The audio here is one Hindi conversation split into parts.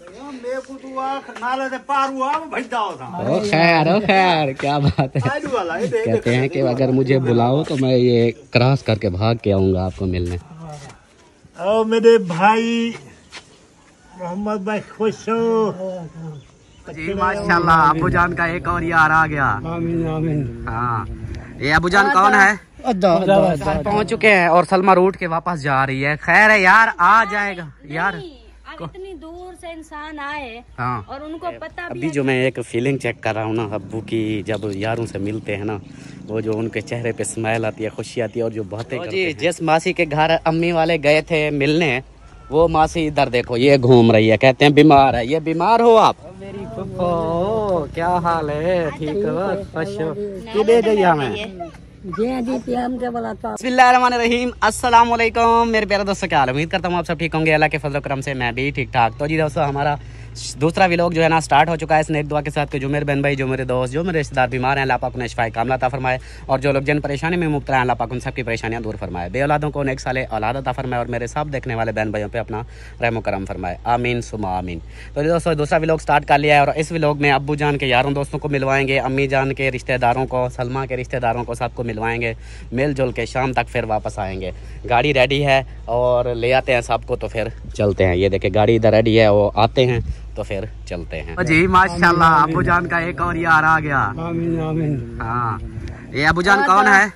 ओ खैर क्या बात है। कहते हैं कि अगर मुझे बुलाओ तो मैं ये क्रॉस करके भाग के आऊंगा आपको मिलने। ओ मेरे भाई मोहम्मद भाई, खुश हो जी माशाल्लाह। अबू जान का एक और यार आ गया। आमीन आमीन। हाँ, ये अबू जान कौन है? पहुंच चुके हैं और सलमा रूट के वापस जा रही है। खैर है यार, आ जाएगा यार। इतनी दूर से इंसान आए। हाँ, और उनको पता अभी जो मैं एक फीलिंग चेक कर रहा हूँ ना अब्बू की, जब यारों से मिलते हैं ना, वो जो उनके चेहरे पे स्माइल आती है, खुशी आती है और जो बातें करते हैं। जिस मासी के घर अम्मी वाले गए थे मिलने, वो मासी इधर देखो ये घूम रही है। कहते हैं बीमार है। ये बीमार हो आप? मेरी फुफ्फो, क्या हाल है? ठीक हो? खुश हो? किधर गई हमें? बिस्मिल्लाहिर्रहमानिर्रहीम। अस्सलाम वालेकुम मेरे प्यारे दोस्तों, क्या हाल है? उम्मीद करता हूँ आप सब ठीक होंगे। अल्लाह के फजल करम से मैं भी ठीक ठाक। तो जी दोस्तों, हमारा दूसरा व्लॉग जो है ना स्टार्ट हो चुका है। इसने एक दुआ के साथ कि जो मेरे बहन भाई, जो मेरे दोस्त, जो मेरे रिश्तेदार बीमार हैं, अल्लाह पाक उन्हें शिफाए कामिला अता फरमाए। और जो लोग जिन परेशानी में मुब्तला हैं, अल्लाह पाक उन सबकी परेशानियां दूर फरमाए। बे औलादों को नेक साले औलाद अता फरमाए और मेरे सब देखने वाले बहन भाइयों पे अपना रहम करम फरमाए। आमीन सुमा आमीन। तो जी दोस्तों, दूसरा व्लॉग स्टार्ट कर लिया है और इस व्लॉग में अब्बू जान के यारों दोस्तों को मिलवाएंगे, अम्मी जान के रिश्तेदारों को, सलमा के रिश्तेदारों को, सबको मिलवाएंगे। मिल जुल के शाम तक फिर वापस आएंगे। गाड़ी रेडी है और ले आते हैं सबको, तो फिर चलते हैं। ये देखे गाड़ी इधर रेडी है, वो आते हैं तो फिर चलते हैं। जी माशाल्लाह, अबू जान का एक और यार आ गया। आमीन आमीन। हाँ, ये अबू जान कौन है?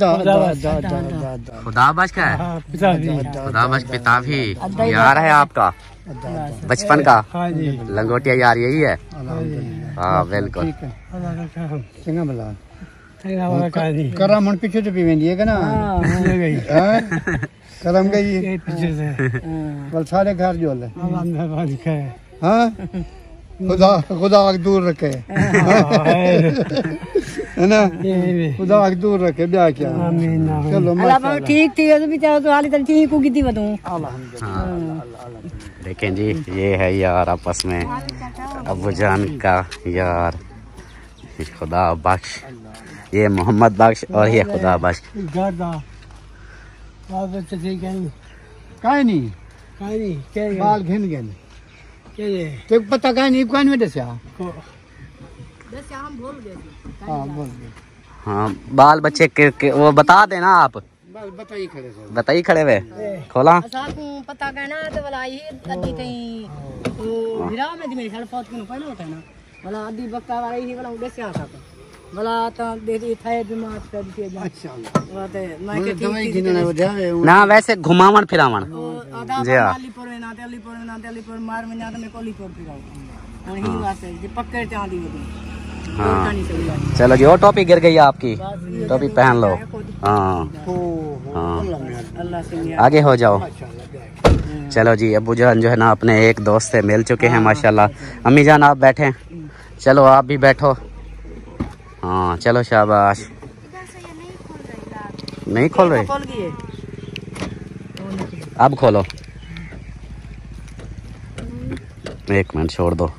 खुदा बख्श का है। खुदा बख्श पिता भी यार है आपका बचपन का? लंगोटिया यार यही है? हाँ बिल्कुल। करम हम पीछे तो भी वेंदी है ना। करम गई पीछे से बल सारे घर जो है। हाँ, खुदा दूर रखे है ना, खुदा दूर रखे। ब्याह क्या चलो ठीक थी तो हाली तक ठीक को कितनी बताऊं। देखें जी, ये है यार आपस में अबू जान का यार, खुदा बख्श, ये मोहम्मद बख्श और ये खुदा बख्श। काहे नहीं बाल घिन गए तो पता कहीं नहीं कौन में दसिया। हम भूल गए। हाँ बोल गए। हाँ, बाल बच्चे के वो बता देना आप। बताइए खड़े हुए खोला पता कहना तो वाला ही अद्दी कहीं तो विराम में मेरी साल पहुंच के पहले होता है ना वाला अद्दी बक्का वाला ही वाला उधर आ सकता वाला तो देती था दिमाग कर दिए। अच्छा बात है, मैं के दवाई गिनने वो जावे ना, वैसे घुमावन फिरावन जी। हां, अलीपुर मार में ना तो मैं कोलीपुर फिराऊं और ही बात है कि पक्के चांदी वो। हाँ चलो जी, वो टोपी गिर गई आपकी, टोपी पहन लो। हाँ हाँ, आगे हो जाओ। चलो जी, अब्बू जान जो है ना अपने एक दोस्त से मिल चुके हैं माशाल्लाह। अम्मी जान आप बैठे, चलो आप भी बैठो। हाँ चलो शाबाश। नहीं खोल रही, अब खोलो। एक मिनट छोड़ दो,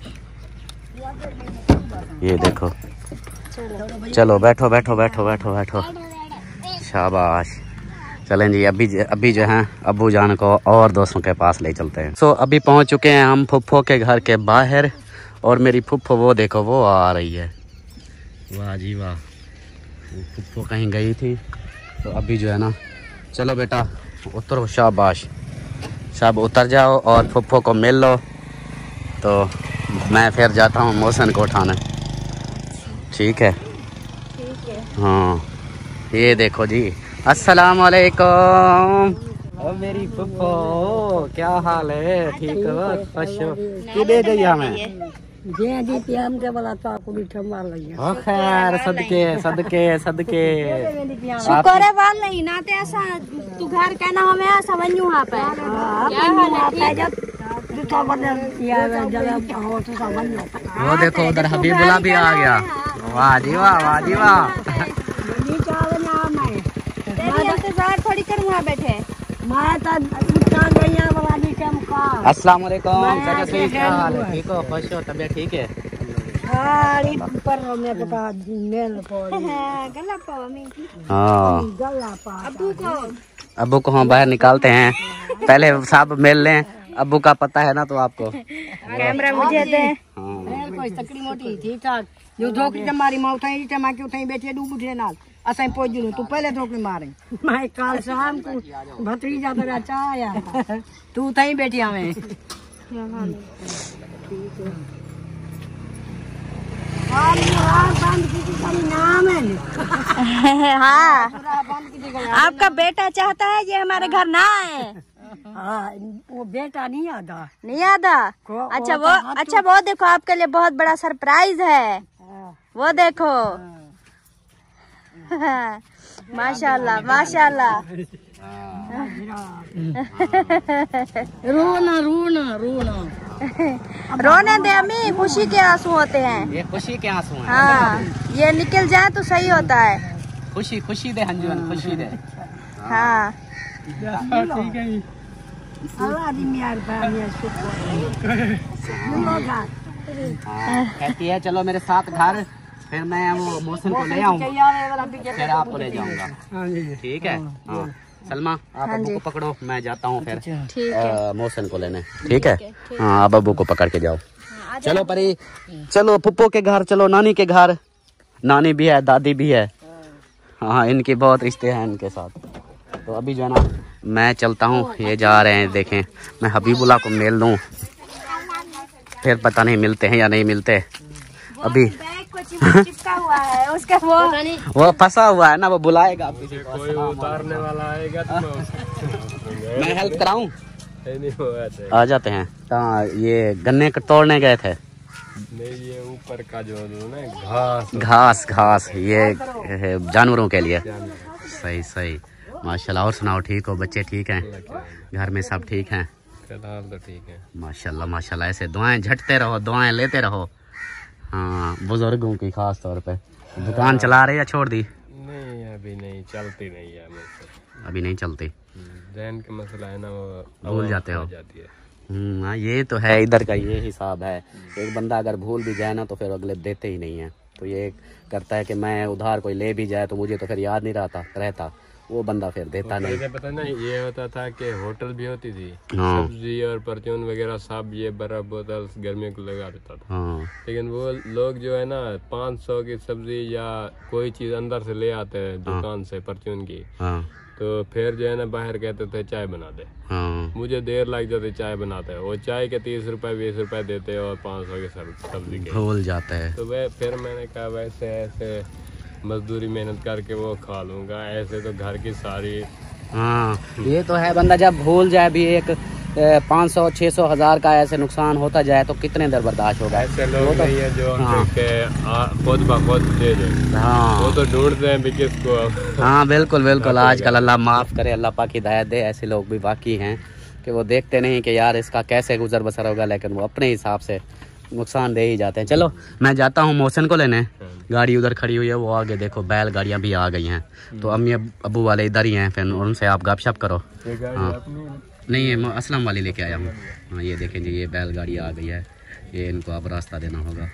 ये देखो। चलो बैठो बैठो बैठो बैठो बैठो, शाबाश। चलें जी, अभी जो है अब्बू जान को और दोस्तों के पास ले चलते हैं। सो अभी पहुंच चुके हैं हम फुफ्फो के घर के बाहर और मेरी फुफ्फो वो देखो वो आ रही है। वाह जी वाह, फुफ्फो कहीं गई थी तो अभी जो है ना, चलो बेटा उतरो, शाबाश। सब उतर जाओ और फुफ्फो को मिल लो, तो मैं फिर जाता हूँ मोहसिन को उठाने। ठीक है? हाँ, ये देखो जी। अस्सलाम वालेकुम। ओ मेरी फुफ्फो, क्या हाल है? ठीक हो? खुश हो? किधर गई हमें? खैर सदके सदके सदके शुक्र है वाल नहीं नाते ऐसा तू घर कहना हमें ऐसा बनू वहाँ पे वो देखो उधर हबीबुल्ला भी आ गया। वाह जी वाह, वाह जी वाह। थोड़ी कर वहाँ बैठे। अस्सलाम वालेकुम, ठीक हो? खुश हो? तबीयत ठीक है? हाँ, अब्बू को हम बाहर निकालते हैं, पहले सब मिल लें अब्बू का पता है ना तो आपको। कैमरा मुझे दे। हाँ कोई तकड़ी मोटी ठीक ठाक जो धोखी के मारी मां उठाई टमा के उठाई बैठे डूब उठे नाल असाई पहुंच जू तू पहले धोखी मारे मैं काल शाम को भतीजा तेरा चाया तू उठाई बैठी हमें नाम है। हाँ आपका बेटा चाहता है ये हमारे घर ना आए। वो बेटा नहीं आता नहीं आता। अच्छा वो देखो आपके लिए बहुत बड़ा सरप्राइज है। वो देखो माशाल्लाह माशाल्लाह। रोना रोना रोना रोने दे अम्मी, खुशी के आंसू होते हैं। ये खुशी के आंसू हैं। हाँ ये निकल जाए तो सही होता है। खुशी खुशी दे हंजुन खुशी दे। हाँ ठीक है। अल्लाह दी मेहरबानी शुक्र। कहती है चलो मेरे साथ घर, फिर मैं वो मौसम को ले आऊँ, फिर आपको ले जाऊंगा। ठीक है। हाँ सलमा आप अब्बू को पकड़ो, मैं जाता हूँ फिर मौसम को लेने। ठीक है। हाँ आप अब्बू को पकड़ के जाओ। चलो परी, चलो पुप्पो के घर, चलो नानी के घर। नानी भी है, दादी भी है। हाँ इनके बहुत रिश्ते हैं इनके साथ। तो अभी जो है ना मैं चलता हूँ, ये जा रहे हैं। देखें मैं हबीबुल्ला को मिल लूँ, फिर पता नहीं मिलते हैं या नहीं मिलते। अभी चिपका हुआ है उसका वो फंसा हुआ है ना, वो बुलाएगा। कोई उतारने वाला आएगा तो मैं हेल्प कराऊं? आ जाते हैं। कहाँ ये गन्ने तोड़ने गए थे? नहीं ये ऊपर का जो ना घास घास ये जानवरों के लिए। सही सही माशाल्लाह। और सुनाओ ठीक हो, बच्चे ठीक हैं, घर में सब ठीक हैं? फिलहाल तो ठीक है माशाल्लाह माशाल्लाह। ऐसे दुआएं झटते रहो, दुआएं लेते रहो। हाँ बुजुर्गों की खास तौर पे। दुकान चला रहे या छोड़ दी? नहीं अभी नहीं चलती, नहीं है अभी नहीं चलती। जहन का मसला है ना, वो भूल जाते हो। जाती है। हाँ ये तो है, इधर का ये हिसाब है। एक बंदा अगर भूल भी जाए ना तो फिर अगले देते ही नहीं है। तो ये करता है कि मैं उधार कोई ले भी जाए तो मुझे तो फिर याद नहीं रहता वो बंदा फिर देता नहीं। पता नहीं ये होता था कि होटल भी होती थी, हाँ। सब्जी और परचून वगैरह सब ये बर्फ बोतल गर्मियों को लगा देता था। हाँ। लेकिन वो लोग जो है ना 500 की सब्जी या कोई चीज अंदर से ले आते हैं दुकान से परचून की। हाँ। तो फिर जो है ना बाहर कहते थे चाय बना दे। हाँ। मुझे देर लग जाती चाय बनाते हैं, वो चाय के 30 रुपए 20 रुपए देते और 500 के सब्जी के भूल जाते हैं। तो वह फिर मैंने कहा वैसे ऐसे मजदूरी मेहनत करके वो खा लूंगा, ऐसे तो घर की सारी। हाँ ये तो है, बंदा जब भूल जाए भी एक 500 600 1000 का ऐसे नुकसान होता जाए तो कितने देर बर्दाश्त होगा। ऐसे लोग नहीं है जो हाँ। खुद ब खुद दे दे। हाँ वो तो ढूंढते हैं भी किसको अब। हाँ बिल्कुल बिल्कुल। आजकल अल्लाह माफ़ करे, अल्लाह पाक हिदायत दे। ऐसे लोग भी बाकी हैं कि वो देखते नहीं कि यार इसका कैसे गुजर बसर होगा, लेकिन वो अपने हिसाब से नुकसान दे ही जाते हैं। चलो मैं जाता हूँ मौसम को लेने। गाड़ी उधर खड़ी हुई है, वो आगे देखो बैल गाड़ियाँ भी आ गई हैं। तो अम्मी अब्बू वाले इधर ही हैं, फिर उनसे आप गपशप करो। हाँ नहीं ये असलम वाली लेके आया हूँ। हाँ ये देखें जी, ये बैल गाड़ी आ गई है, ये इनको अब रास्ता देना होगा।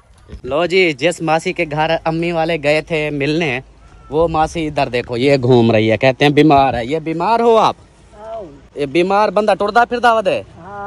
लो जी, जिस मासी के घर अम्मी वाले गए थे मिलने, वो मासी इधर देखो ये घूम रही है, कहते हैं बीमार है। ये बीमार हो आप? ये बीमार बंदा टुरदा फिरदा वदे?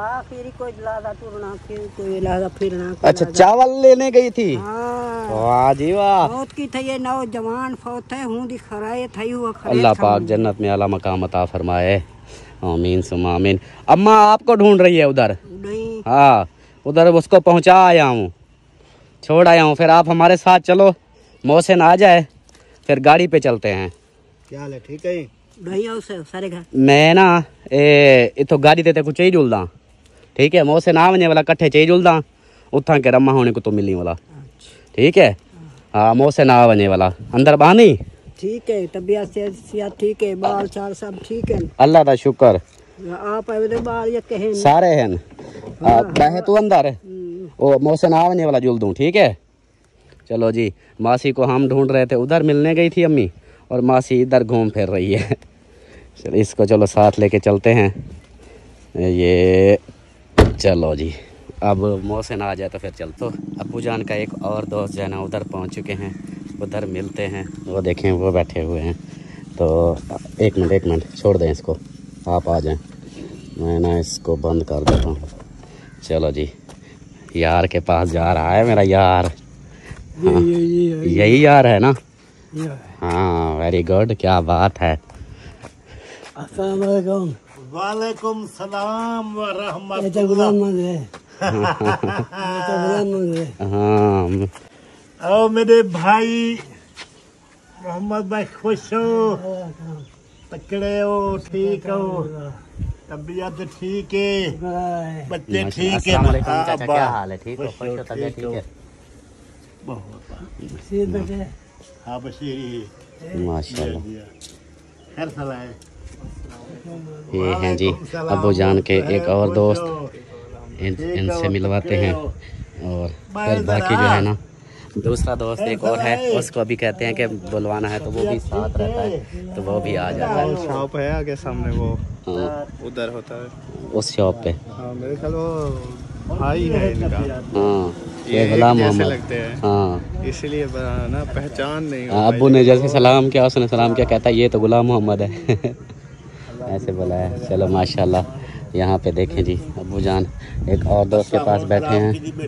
अच्छा चावल लेने गई थी? वाह जी वाह। फौत की थे ये नौजवान फौत है हूँ दिखराए थई हुआ। अल्लाह पाक जन्नत में आला मकाम अता फरमाए, आमीन सुम्मा आमीन। अम्मा आपको ढूंढ रही है उधर? नहीं हाँ उधर उसको पहुंचा आया हूँ, छोड़ आया हूँ। फिर आप हमारे साथ चलो, मौसम आ जाए फिर गाड़ी पे चलते हैं। क्या हाल है? ठीक है सारे घर मैं ना इतो गाड़ी देते कुछ ही जुलदा। ठीक है मौसम आ वने वाला कट्ठे चाहिए जुलदा उथा के रम्मा होने को तो मिलने वाला। ठीक है हाँ मौसम आ वने वाला। अंदर बानी ठीक है, तबीयत से ठीक है, बाल चाल सब ठीक है, अल्लाह का शुक्र। आप बाल ये कहे सारे हैं बहे तू अंदर ओ मौसम आ वने वाला जुल दूँ। ठीक है चलो जी। मासी को हम ढूंढ रहे थे, उधर मिलने गई थी अम्मी, और मासी इधर घूम फिर रही है। चलो इसको चलो साथ लेके चलते हैं। ये चलो जी, अब मौसम आ जाए तो फिर चल। तो अब्बू जान का एक और दोस्त जो है ना उधर पहुंच चुके हैं, उधर मिलते हैं। वो देखें वो बैठे हुए हैं। तो एक मिनट छोड़ दें इसको, आप आ जाएं। मैं ना इसको बंद कर देता हूँ। चलो जी, यार के पास जा रहा है मेरा यार। हाँ, यही यार है ना? हाँ, वेरी गुड, क्या बात है। अस्सलाम वालेकुम। वालेकुम सलाम व रहमतुल्लाह। हाँ, आओ मेरे भाई मोहम्मद भाई, खुश हो? तकड़े हो? ठीक हो? तबीयत ठीक है? बच्चे ठीक है? अस्सलाम वालेकुम चाचा, क्या हाल है? ठीक हो? खुश हो? तबीयत ठीक है? हाँ बशीर, माशाल्लाह। खैर सलाह है। ये हैं जी अब्बू जान के एक और दोस्त, इनसे मिलवाते हैं। और फिर बाकी जो है ना दूसरा दोस्त एक और है, उसको अभी कहते हैं कि बुलवाना है तो वो भी साथ रहता है, तो वो भी आ जाता है। शॉप है आगे सामने, वो हाँ, उधर होता है उस शॉप पे। हाँ, मेरे ख्याल वो भाई है इनका। हाँ, ये एक गुलाम जैसे मोहम्मद लगते हैं, हाँ। इसीलिए ना पहचान नहीं हो अब्बू ने जैसे सलाम किया, उसने सलाम किया, कहता है ये तो गुलाम मोहम्मद है। ऐसे बोला है। चलो माशाल्लाह। यहाँ पे देखें जी अब्बू जान एक और दोस्त के पास बैठे हैं,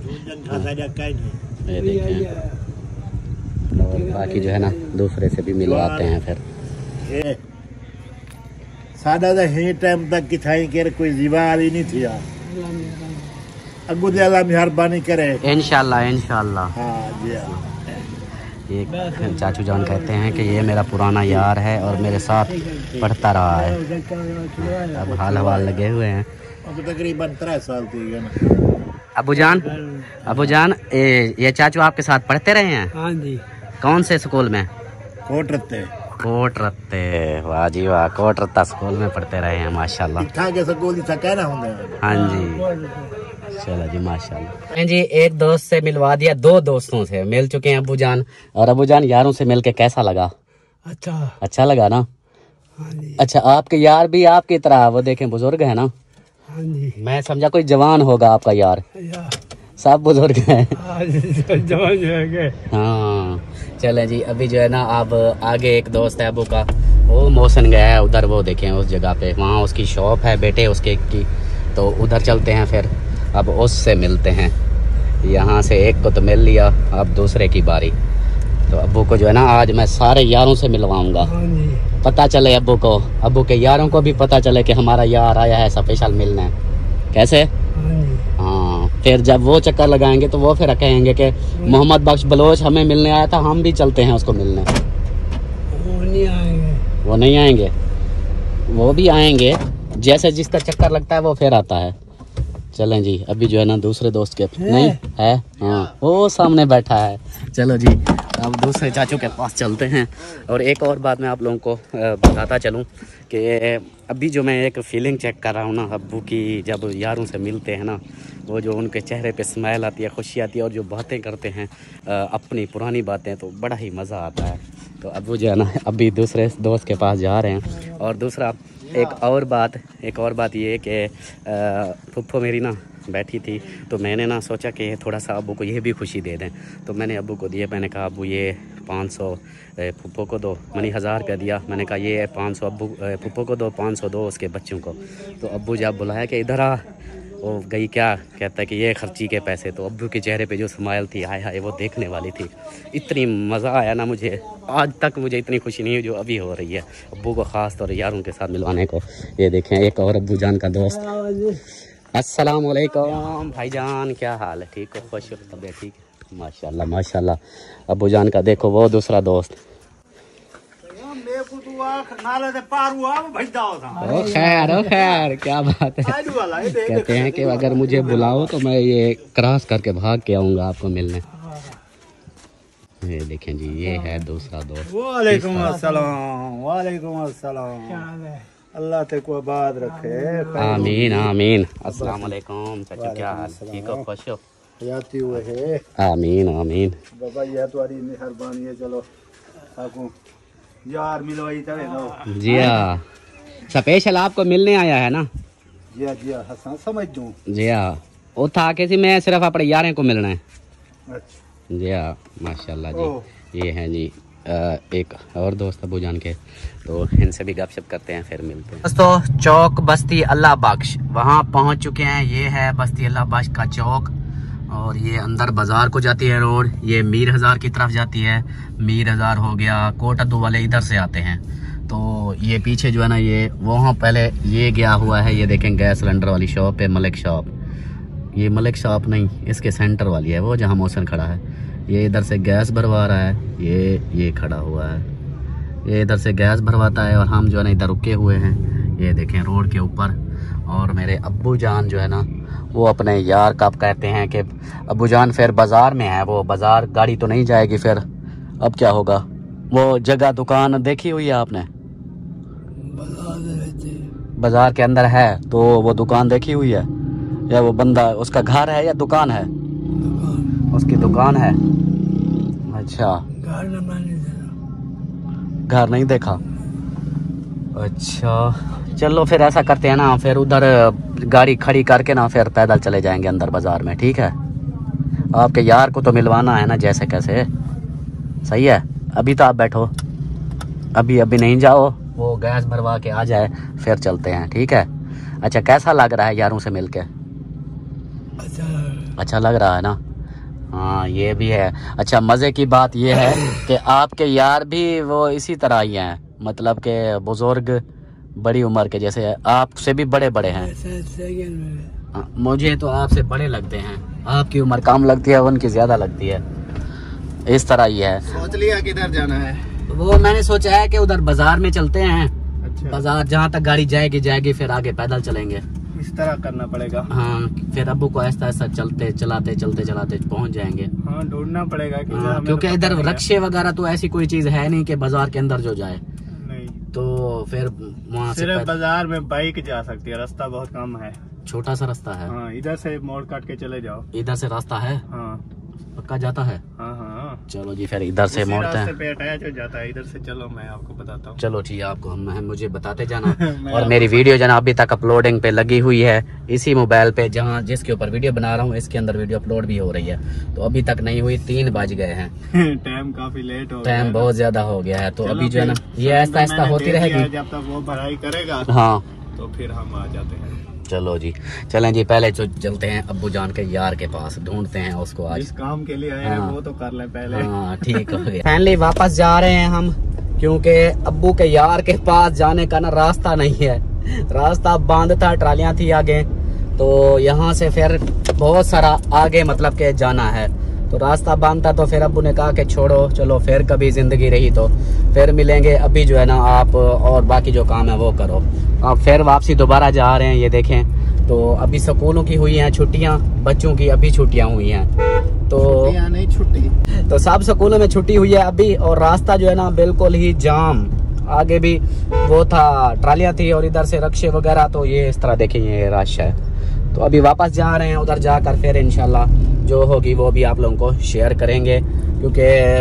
ये देखें। और बाकी जो है ना दूसरे से भी मिलवाते हैं फिर। सादा दा हे टाइम तक कि थाई के कोई जीवाल ही नहीं थी यार। अगू दे अल्लाह मेहरबानी करे इंशाल्लाह इंशाल्लाह। हाँ जी हाँ। एक चाचू जान कहते हैं कि ये मेरा पुराना यार है और मेरे साथ पढ़ता रहा है। अब हाल हवाल लगे हुए हैं। अब तकरीबन 3 साल थी ना। अब्बू जान ये चाचू आपके साथ पढ़ते रहे हैं? हाँ जी। कौन से स्कूल में? कोट रत्ते। कोट रत्ते, वाह जी वाह, कोट रत्ता स्कूल में पढ़ते रहे हैं माशाल्लाह। इत्था के स्कूल इत्था कहना होंगे। हाँ जी, चलो जी माशाल्लाह। जी एक दोस्त से मिलवा दिया, 2 दोस्तों से मिल चुके हैं अब्बू जान। और अब्बू जान यारों से मिलके कैसा लगा? अच्छा लगा ना? हाँ जी। अच्छा, आपके यार भी आपकी तरह वो देखें बुजुर्ग है ना? हाँ जी। मैं समझा कोई जवान होगा आपका यार, सब बुजुर्ग हैं। हाँ चले जी, अभी जो है ना अब आगे एक दोस्त है अबू का, वो मौसन गया है उधर, वो देखें उस जगह पे, वहाँ उसकी शॉप है बेटे उसके की, तो उधर चलते हैं फिर अब उससे मिलते हैं। यहाँ से एक को तो मिल लिया, अब दूसरे की बारी। तो अब्बू को जो है ना आज मैं सारे यारों से मिलवाऊंगा, पता चले अब्बू को, अब्बू के यारों को भी पता चले कि हमारा यार आया है स्पेशल मिलने। कैसे? हाँ, फिर जब वो चक्कर लगाएंगे तो वो फिर कहेंगे कि मोहम्मद बख्श बलोच हमें मिलने आया था, हम भी चलते हैं उसको मिलने। वो नहीं आएंगे, वो भी आएंगे, जैसे जिसका चक्कर लगता है वो फिर आता है। चलें जी, अभी जो है ना दूसरे दोस्त के नहीं है, हाँ वो सामने बैठा है। चलो जी अब दूसरे चाचू के पास चलते हैं। और एक और बात मैं आप लोगों को बताता चलूँ कि अभी जो मैं एक फीलिंग चेक कर रहा हूँ ना अब्बू की, जब यारों से मिलते हैं ना, वो जो उनके चेहरे पे स्माइल आती है, खुशी आती है, और जो बातें करते हैं अपनी पुरानी बातें, तो बड़ा ही मज़ा आता है। तो अब्बू जो है ना अभी दूसरे दोस्त के पास जा रहे हैं। और दूसरा एक और बात ये कि फुफ्फो मेरी ना बैठी थी, तो मैंने ना सोचा कि थोड़ा सा अब्बू को ये भी खुशी दे दें, तो मैंने अब्बू को दिए। मैंने कहा अब्बू ये 500 फुफ्फो को दो, मैंने 1000 रुपया दिया। मैंने कहा ये 500 अब्बू फुफ्फो को दो, 500 दो उसके बच्चों को। तो अब्बू जब बुलाया कि इधर आ, वो गई, क्या कहता है कि ये खर्ची के पैसे। तो अब्बू के चेहरे पे जो स्माइल थी, हाय हाय, वो देखने वाली थी। इतनी मज़ा आया ना मुझे, आज तक मुझे इतनी खुशी नहीं हुई जो अभी हो रही है अब्बू को ख़ास तौर यारों के साथ मिलवाने को। ये देखें एक और अब्बू जान का दोस्त। अस्सलाम वालेकुम भाईजान, क्या हाल है? ठीक हो? खुश हो? तबीयत ठीक है? माशाल्लाह माशाल्लाह। अब्बू जान का देखो वो दूसरा दोस्त। ओ खैर क्या बात है। कहते हैं कि अगर मुझे बुलाओ तो मैं ये क्रॉस करके भाग के आऊँगा आपको मिलने। ये देखें जी, ये है दूसरा दोस्त। वालेकुम अस्सलाम। वालेकुम अस्सलाम। अल्लाह ते को आबाद रखे। आमीन आमीन। अस्सलाम वालेकुम चाचा, क्या हाल? ठीक हो? खुश हो? याती हुए है। आमीन आमीन। बाबा ये तुम्हारी मेहरबानी है। चलो आपको यार मिलवाई तवे दो। जी हाँ, स्पेशल आपको मिलने आया है ना? जी हाँ हसन समझ दूँ। जी हाँ, वो था कि मैं सिर्फ अपने यारें को मिलना है। अच्छा जी हाँ माशाल्लाह जी। ये हैं जी एक और दोस्त अबू जान के, तो इनसे भी गपशप करते हैं, फिर मिलते हैं। दोस्तों चौक बस्ती अल्लाह बख्श वहाँ पहुँच चुके हैं। ये है बस्ती अल्लाह बख्श का चौक और ये अंदर बाजार को जाती है रोड। ये मीर हजार की तरफ जाती है। मीर हजार हो गया, कोट अद्दू वाले इधर से आते हैं। तो ये पीछे जो है ना, ये वहाँ पहले ये गया हुआ है। ये देखें गैस सिलेंडर वाली शॉप है, मलिक शॉप। ये मलिक शॉप नहीं, इसके सेंटर वाली है वो, जहाँ मोहसिन खड़ा है। ये इधर से गैस भरवा रहा है, ये खड़ा हुआ है। ये इधर से गैस भरवाता है और हम जो है ना इधर रुके हुए हैं। ये देखें रोड के ऊपर। और मेरे अब्बू जान जो है ना, वो अपने यार का कहते हैं कि अब्बू जान फिर बाज़ार में है। वो बाज़ार गाड़ी तो नहीं जाएगी, फिर अब क्या होगा। वो जगह दुकान देखी हुई है आपने, बाज़ार के अंदर है, तो वो दुकान देखी हुई है या वो बंदा उसका घर है या दुकान है? उसकी दुकान है। अच्छा, घर नहीं देखा। अच्छा चलो फिर ऐसा करते हैं ना, फिर उधर गाड़ी खड़ी करके ना फिर पैदल चले जाएंगे अंदर बाजार में, ठीक है? आपके यार को तो मिलवाना है ना जैसे कैसे, सही है? अभी तो आप बैठो, अभी नहीं जाओ, वो गैस भरवा के आ जाए फिर चलते हैं, ठीक है? अच्छा कैसा लग रहा है यारों से मिलके? अच्छा लग रहा है ना? हाँ ये भी है। अच्छा मज़े की बात ये है कि आपके यार भी वो इसी तरह ही हैं, मतलब के बुजुर्ग बड़ी उम्र के, जैसे आपसे भी बड़े हैं। मुझे तो आपसे बड़े लगते हैं, आपकी उम्र कम लगती है, उनकी ज़्यादा लगती है। इस तरह ही है। सोच लिया किधर जाना है? वो मैंने सोचा है कि उधर बाजार में चलते हैं। अच्छा। बाजार जहाँ तक गाड़ी जाएगी फिर आगे पैदल चलेंगे। इस तरह करना पड़ेगा। हाँ फिर अब्बू को ऐसा चलाते पहुँच जाएंगे। हाँ ढूंढना पड़ेगा कि हाँ, क्योंकि इधर रिक्शे वगैरह तो ऐसी कोई चीज है नहीं कि बाजार के अंदर जो जाए, नहीं तो फिर वहाँ से सिर्फ बाजार में बाइक जा सकती है, रास्ता बहुत कम है। छोटा सा रास्ता है। हाँ इधर से मोड़ काट के चले जाओ। इधर से रास्ता है? हाँ पक्का जाता है? हाँ। चलो जी फिर इधर से मोड़ते हैं। पे अटैच हो जाता है, इधर से चलो मैं आपको बताता हूँ। चलो ठीक है, आपको मुझे बताते जाना। और मेरी वीडियो जो ना अभी तक अपलोडिंग पे लगी हुई है, इसी मोबाइल पे जहाँ जिसके ऊपर वीडियो बना रहा हूँ, इसके अंदर वीडियो अपलोड भी हो रही है। तो अभी तक नहीं हुई, 3 बज गए हैं। टाइम काफी लेट हो गया, टाइम बहुत ज्यादा हो गया है। तो अभी जो है ना ये ऐसा होती रहेगी जब तक वो भराई करेगा। हाँ तो फिर हम आ जाते हैं। चलो जी चलें जी, पहले जो चलते हैं अब्बू जान के यार के पास, ढूंढते हैं उसको आज। जिस काम के लिए आए हैं वो तो कर लें पहले। हाँ ठीक हो गया। फाइनली वापस जा रहे हैं हम, क्योंकि अब्बू के यार के पास जाने का ना रास्ता नहीं है। रास्ता बंद था, ट्रालियां थी आगे, तो यहाँ से फिर बहुत सारा आगे मतलब के जाना है, तो रास्ता बंद था। तो फिर अब्बू ने कहा कि छोड़ो, चलो फिर कभी जिंदगी रही तो फिर मिलेंगे। अभी जो है ना आप और बाकी जो काम है वो करो। अब फिर वापसी दोबारा जा रहे हैं। ये देखें, तो अभी स्कूलों की हुई हैं छुट्टियां, बच्चों की अभी छुट्टियां हुई हैं, तो नहीं छुट्टी, तो सब स्कूलों में छुट्टी हुई है अभी। और रास्ता जो है ना बिल्कुल ही जाम, आगे भी वो था, ट्रालियां थी और इधर से रिक्शे वगैरह, तो ये इस तरह देखें ये रश है। तो अभी वापस जा रहे हैं, उधर जाकर फिर इंशाल्लाह जो होगी वो भी आप लोगों को शेयर करेंगे, क्योंकि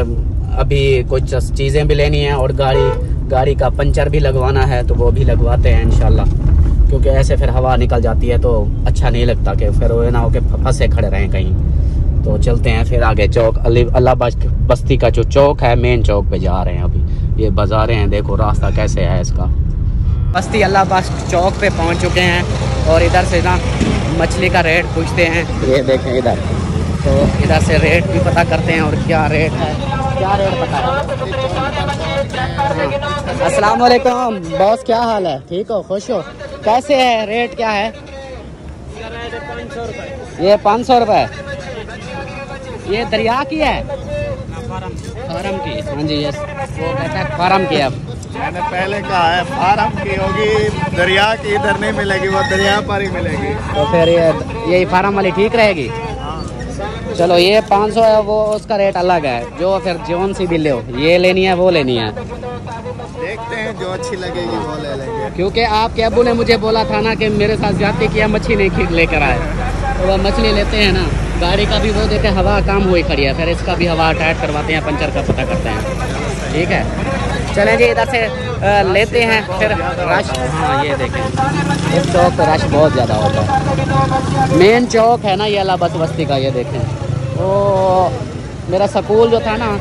अभी कुछ चीज़ें भी लेनी है और गाड़ी का पंचर भी लगवाना है, तो वो भी लगवाते हैं इंशाल्लाह, क्योंकि ऐसे फिर हवा निकल जाती है तो अच्छा नहीं लगता कि फिर वो ना हो के फंसे खड़े रहें कहीं। तो चलते हैं फिर आगे चौक अल्लाह बस्ती का जो चौक है, मेन चौक पे जा रहे हैं। अभी ये बाजारें हैं, देखो रास्ता कैसे है इसका। बस्ती अल्लाह बस्ती चौक पे पहुंच चुके हैं और इधर से ना मछली का रेट पूछते हैं। ये देखें इधर, तो इधर से रेट भी पता करते हैं और क्या रेट है, क्या रेट पता है। अस्सलाम वालेकुम बॉस, क्या हाल है? ठीक हो, खुश हो? कैसे है रेट, क्या है? ये 500 रुपये। ये दरिया की है, फार्म की? हाँ जी, यस, वो कहता है फार्म की। अब मैंने पहले कहा है फार्म की होगी, दरिया की इधर नहीं मिलेगी, वो दरिया पर ही मिलेगी। तो फिर यही फार्म वाली ठीक रहेगी? चलो ये 500 है, वो उसका रेट अलग है। जो फिर जौन सी भी ले, ये लेनी है वो लेनी है, देखते हैं जो अच्छी लगेगी वो ले लेंगे। क्योंकि आपके अब्बू ने मुझे बोला था ना कि मेरे साथ ज्यादती किया, मछली नहीं लेकर आए, तो वह मछली लेते हैं ना। गाड़ी का भी वो देखे हवा काम हुई खड़ी है, फिर इसका भी हवा टाइट करवाते हैं, पंचर का पता करते हैं, ठीक है? चलें जी, इधर से लेते हैं फिर रश। हाँ ये देखें, इस चौक पर रश बहुत ज़्यादा होता है। मेन चौक है ना ये अल्लाह बस्ती का, ये देखें। वो मेरा स्कूल जो था ना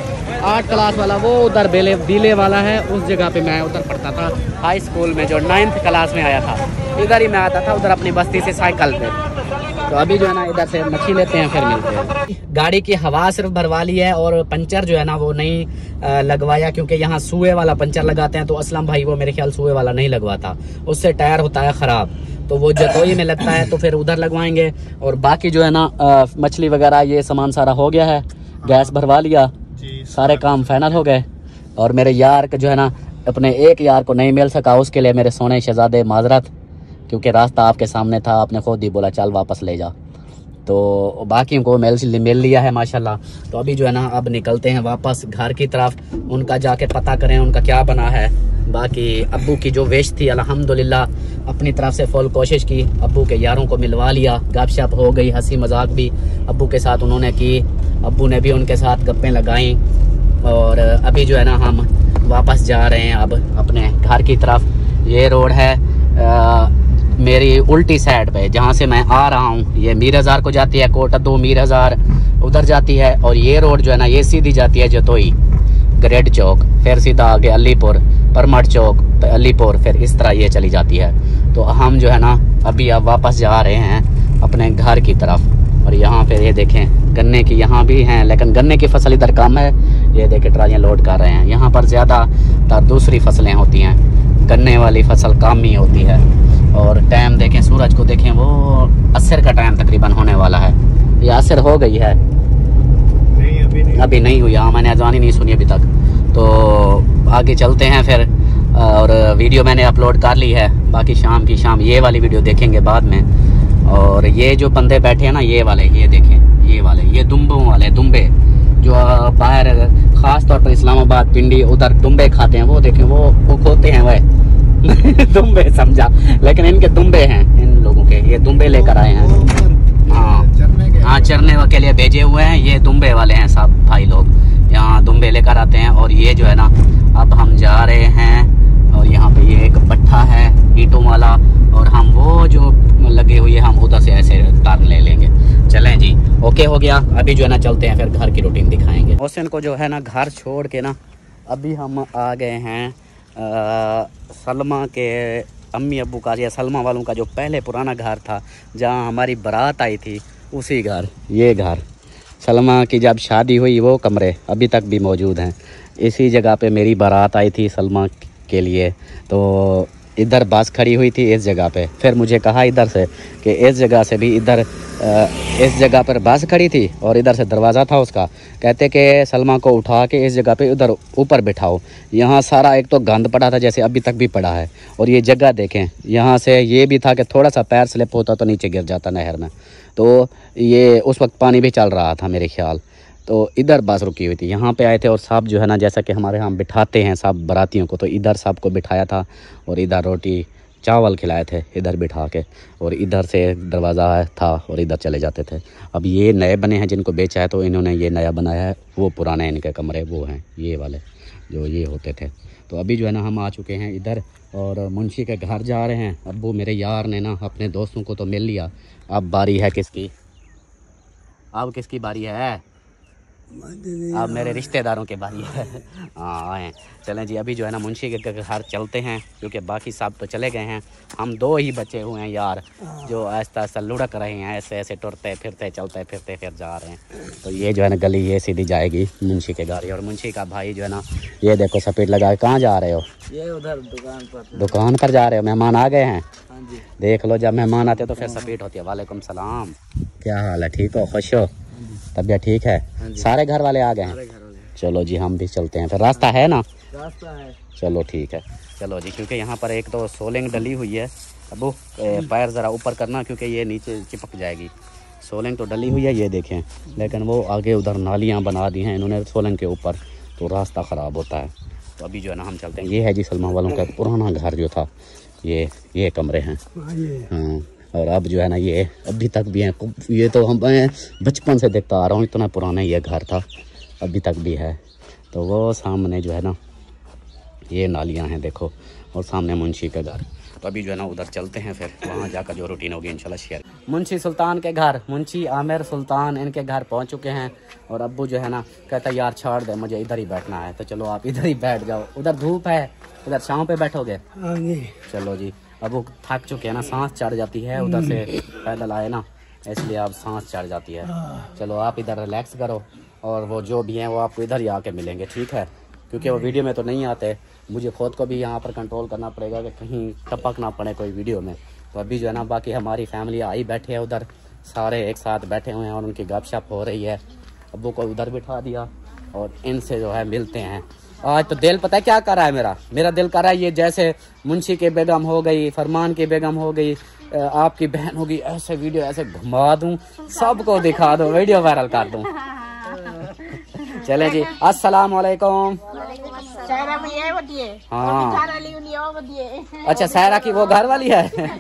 8 क्लास वाला वो उधर बीले वाला है, उस जगह पे मैं उधर पढ़ता था हाई स्कूल में, जो 9th क्लास में आया था इधर ही मैं आता था, उधर अपनी बस्ती से साइकिल पे। तो अभी जो है ना इधर से मच्छी लेते हैं, फिर मिलते हैं। गाड़ी की हवा सिर्फ भरवा ली है और पंचर जो है ना वो नहीं लगवाया, क्योंकि यहाँ सुए वाला पंचर लगाते हैं, तो असलम भाई वो मेरे ख्याल सुए वाला नहीं लगवाता, उससे टायर होता है ख़राब, तो वो जतोई में लगता है, तो फिर उधर लगवाएंगे। और बाकी जो है ना मछली वगैरह ये सामान सारा हो गया है, गैस भरवा लिया, सारे काम फाइनल हो गए। और मेरे यार का जो है ना, अपने एक यार को नहीं मिल सका, उसके लिए मेरे सोने शहजादे माजरत, क्योंकि रास्ता आपके सामने था, आपने खुद ही बोला चल वापस ले जा, तो बाकियों को मिल लिया है माशाल्लाह। तो अभी जो है ना अब निकलते हैं वापस घर की तरफ, उनका जाके पता करें उनका क्या बना है। बाकी अब्बू की जो विश थी अल्हम्दुलिल्लाह अपनी तरफ से फुल कोशिश की, अब्बू के यारों को मिलवा लिया, गपशप हो गई, हंसी मजाक भी अब्बू के साथ उन्होंने की, अब्बू ने भी उनके साथ गप्पें लगाई। और अभी जो है ना हम वापस जा रहे हैं अब अपने घर की तरफ। ये रोड है मेरी उल्टी साइड पे, जहाँ से मैं आ रहा हूँ, ये मीर हज़ार को जाती है, कोटद्दू मीर हज़ार उधर जाती है, और ये रोड जो है ना ये सीधी जाती है जतोई ग्रेड चौक, फिर सीधा आगे अलीपुर, परमठ चौक, अलीपुर, फिर इस तरह ये चली जाती है। तो हम जो है ना अभी अब वापस जा रहे हैं अपने घर की तरफ। और यहाँ पे ये देखें गन्ने की यहाँ भी हैं, लेकिन गन्ने की फसल इधर कम है, ये देखें ट्रालियाँ लोड कर रहे हैं। यहाँ पर ज़्यादा दूसरी फसलें होती हैं, गन्ने वाली फसल कम ही होती है। और टाइम देखें, सूरज को देखें, वो असर का टाइम तकरीबन होने वाला है, ये असर हो गई है, अभी नहीं हुई, हाँ मैंने अज़ान ही नहीं सुनी अभी तक। तो आगे चलते हैं फिर, और वीडियो मैंने अपलोड कर ली है, बाकी शाम की शाम ये वाली वीडियो देखेंगे बाद में। और ये जो बंदे बैठे हैं ना ये वाले, ये देखें ये वाले, ये दुम्बों वाले, दुम्बे जो बाहर ख़ास तौर पर इस्लामाबाद पिंडी उधर दुम्बे खाते हैं, वो देखें वो खोते हैं वह दुम्बे समझा, लेकिन इनके दुम्बे हैं, इन लोगों के ये दुम्बे लेकर आए हैं। हाँ चरने के लिए भेजे हुए हैं, ये दुम्बे वाले हैं सब भाई लोग, यहाँ दुम्बे लेकर आते हैं। और ये जो है ना अब हम जा रहे हैं, और यहाँ पे ये एक पट्टा है ईंटों वाला, और हम वो जो लगे हुए हम उधर से ऐसे टर्न ले लेंगे। चलें जी, ओके हो गया। अभी जो है ना चलते हैं, फिर घर की रूटीन दिखाएंगे। हुसैन को जो है ना घर छोड़ के ना अभी हम आ गए हैं सलमा के अम्मी अब्बू का, या सलमा वालों का जो पहले पुराना घर था जहाँ हमारी बारात आई थी, उसी घर, ये घर सलमा की जब शादी हुई वो कमरे अभी तक भी मौजूद हैं। इसी जगह पे मेरी बारात आई थी सलमा के लिए, तो इधर बस खड़ी हुई थी इस जगह पे। फिर मुझे कहा इधर से कि इस जगह से भी इधर इस जगह पर बस खड़ी थी और इधर से दरवाज़ा था उसका, कहते कि सलमा को उठा के इस जगह पे उधर ऊपर बिठाओ। यहाँ सारा एक तो गंद पड़ा था जैसे अभी तक भी पड़ा है, और ये जगह देखें, यहाँ से ये भी था कि थोड़ा सा पैर स्लिप होता तो नीचे गिर जाता नहर में, तो ये उस वक्त पानी भी चल रहा था मेरे ख्याल। तो इधर बस रुकी हुई थी, यहाँ पे आए थे, और सब जो है ना जैसा कि हमारे यहाँ बिठाते हैं सब बारातियों को, तो इधर सबको बिठाया था और इधर रोटी चावल खिलाए थे इधर बिठा के, और इधर से दरवाज़ा था और इधर चले जाते थे। अब ये नए बने हैं जिनको बेचा है, तो इन्होंने ये नया बनाया है, वो पुराने इनके कमरे वो हैं ये वाले जो ये होते थे। तो अभी जो है ना हम आ चुके हैं इधर, और मुंशी के घर जा रहे हैं। अब्बू मेरे यार ने ना अपने दोस्तों को तो मिल लिया, अब बारी है किसकी, अब किसकी बारी है, अब मेरे रिश्तेदारों के बारी है। हाँ आए, चलें जी। अभी जो है ना मुंशी के घर चलते हैं, क्योंकि बाकी सब तो चले गए हैं, हम दो ही बचे हुए हैं यार जो आहिस्ता आहिस्ता लुढ़क रहे हैं, ऐसे ऐसे टुरते फिरते चलते फिरते फिर जा रहे हैं। तो ये जो है ना गली ये सीधी जाएगी मुंशी के घर, और मुंशी का भाई जो है ना ये देखो सफ़ेद लगा, कहाँ जा रहे हो, ये उधर दुकान पर जा रहे हो, मेहमान आ गए हैं। देख लो जब मेहमान आते तो फिर सफ़ेद होती है। वालेकुम सलाम, क्या हाल है, ठीक हो, खुश हो, तबीयत ठीक है, सारे घर वाले आ गए हैं। चलो जी हम भी चलते हैं, फिर रास्ता है ना, रास्ता है, चलो ठीक है, चलो जी। क्योंकि यहाँ पर एक तो सोलिंग डली हुई है, अबू पैर ज़रा ऊपर करना क्योंकि ये नीचे चिपक जाएगी। सोलिंग तो डली हुई है ये देखें, लेकिन वो आगे उधर नालियाँ बना दी हैं इन्होंने सोलिंग के ऊपर, तो रास्ता ख़राब होता है। तो अभी जो है ना हम चलते हैं। ये है जी सलमा वालों का पुराना घर जो था, ये कमरे हैं। हाँ, और अब जो है ना ये अभी तक भी हैं, ये तो हम बचपन से देखता आ रहा हूँ, इतना पुराना ये घर था, अभी तक भी है। तो वो सामने जो है ना ये नालियाँ हैं देखो, और सामने मुंशी का घर। तो अभी जो है ना उधर चलते हैं, फिर वहाँ जाकर जो रूटीन होगी इंशाल्लाह शेयर। मुंशी सुल्तान के घर, मुंशी आमिर सुल्तान इनके घर पहुँच चुके हैं और अब्बू जो है ना कहता है यार छोड़ दे, मुझे इधर ही बैठना है। तो चलो आप इधर ही बैठ जाओ, उधर धूप है, उधर छाँव पे बैठोगे। चलो जी, अब्बू थक चुके हैं ना, सांस चढ़ जाती है, उधर से पैदल आए ना इसलिए अब सांस चढ़ जाती है। चलो आप इधर रिलैक्स करो और वो जो भी हैं वो आपको इधर ही आके मिलेंगे, ठीक है? क्योंकि वो वीडियो में तो नहीं आते, मुझे खुद को भी यहाँ पर कंट्रोल करना पड़ेगा कि कहीं टपक ना पड़े कोई वीडियो में। तो अभी जो है ना बाकी हमारी फैमिली आई बैठे हैं उधर, सारे एक साथ बैठे हुए हैं और उनकी गपशप हो रही है। अब्बू को उधर बिठा दिया और इनसे जो है मिलते हैं। आज तो दिल पता है क्या कर रहा है, मेरा दिल कर रहा है ये जैसे मुंशी की बेगम हो गई, फरमान की बेगम हो गई, आपकी बहन होगी, ऐसे वीडियो ऐसे घुमा दूं, सबको दिखा दूं, वीडियो वायरल कर दूं। चले जी, अस्सलाम वालेकुम। हाँ अच्छा, सहरा की वो घर वाली है।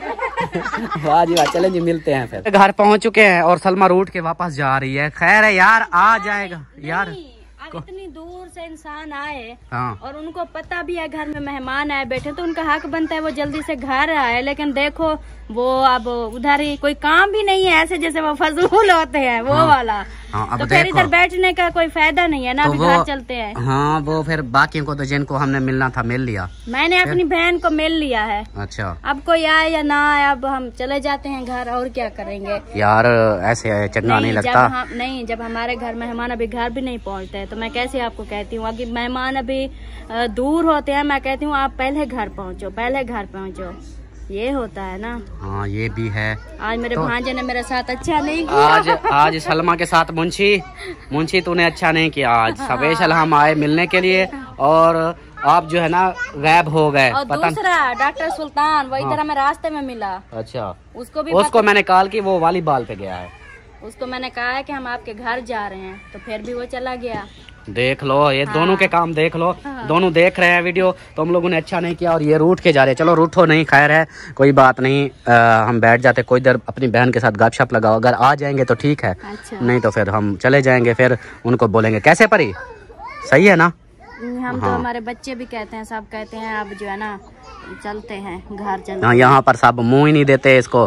वाह जी वाह, चलें जी मिलते हैं फिर। घर पहुंच चुके हैं और सलमा रूट के वापस जा रही है। खैर है यार, आ जाएगा यार। इतनी दूर से इंसान आए हाँ। और उनको पता भी है घर में मेहमान आए बैठे, तो उनका हक बनता है वो जल्दी से घर आए। लेकिन देखो वो अब उधर ही कोई काम भी नहीं है, ऐसे जैसे वो फजूल होते हैं वो हाँ। वाला। हाँ, तो फिर इधर बैठने का कोई फायदा नहीं है ना, तो अभी घर चलते हैं। हाँ वो फिर बाकियों को तो जिनको हमने मिलना था मिल लिया, मैंने अपनी बहन को मिल लिया है। अच्छा, अब कोई आए या ना आए, अब हम चले जाते हैं घर, और क्या करेंगे यार। ऐसे चंगा नहीं लगता। जब हमारे घर मेहमान अभी घर भी नहीं पहुंचते हैं तो मैं कैसे आपको कहती हूँ कि मेहमान अभी दूर होते हैं, मैं कहती हूँ आप पहले घर पहुँचो, पहले घर पहुँचो, ये होता है ना। हाँ ये भी है। आज मेरे भांजे ने मेरे साथ अच्छा नहीं किया। आज सलमा के साथ मुंशी तूने अच्छा नहीं किया। आज स्पेशल हम आए मिलने के लिए और आप जो है ना गायब हो गए। और दूसरा डॉक्टर सुल्तान वो इधर हमें रास्ते में मिला। अच्छा, उसको मैंने कॉल की, वो वॉलीबॉल पे गया है। उसको मैंने कहा है कि हम आपके घर जा रहे हैं, तो फिर भी वो चला गया। देख लो ये दोनों के काम देख लो। दोनों देख रहे हैं वीडियो, तो हम लोगों ने अच्छा नहीं किया और ये रूठ के जा रहे हैं। चलो रूठो नहीं, खैर है, कोई बात नहीं। हम बैठ जाते, कोई देर अपनी बहन के साथ गपशप लगाओ, अगर आ जाएंगे तो ठीक है। अच्छा। नहीं तो फिर हम चले जाएंगे, फिर उनको बोलेंगे कैसे परी, सही है ना। हम तो हमारे बच्चे भी कहते हैं, सब कहते हैं अब जो है ना चलते हैं घर, चलते। हाँ, यहाँ पर सब मुंह ही नहीं देते इसको।